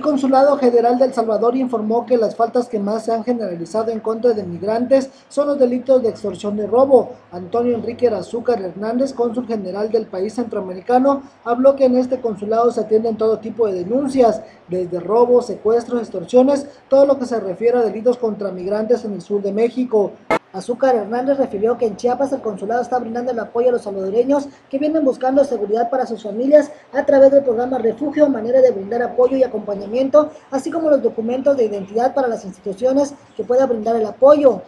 Consulado General de El Salvador informó que las faltas que más se han generalizado en contra de migrantes son los delitos de extorsión y robo. Antonio Enrique Azúcar Hernández, cónsul general del país centroamericano, habló que en este consulado se atienden todo tipo de denuncias, desde robos, secuestros, extorsiones, todo lo que se refiere a delitos contra migrantes en el sur de México. Azúcar Hernández refirió que en Chiapas el consulado está brindando el apoyo a los salvadoreños que vienen buscando seguridad para sus familias a través del programa Refugio, manera de brindar apoyo y acompañamiento, así como los documentos de identidad para las instituciones que puedan brindar el apoyo.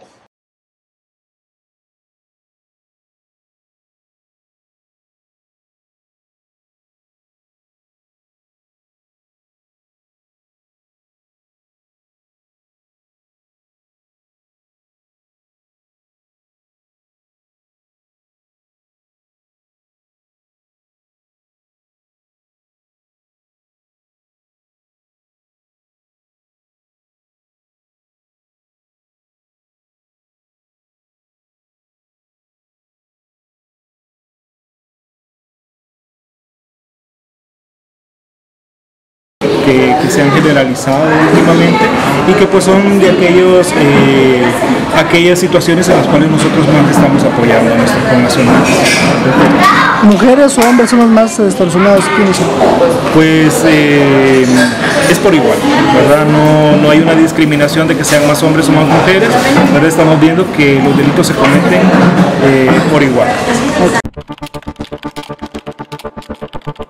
Que se han generalizado últimamente y que pues son de aquellas situaciones en las cuales nosotros más estamos apoyando a nuestros connacionales. ¿Mujeres o hombres son los más extorsionados? ¿Quiénes son? Pues es por igual, ¿verdad? No hay una discriminación de que sean más hombres o más mujeres, ¿verdad? Estamos viendo que los delitos se cometen por igual. Okay.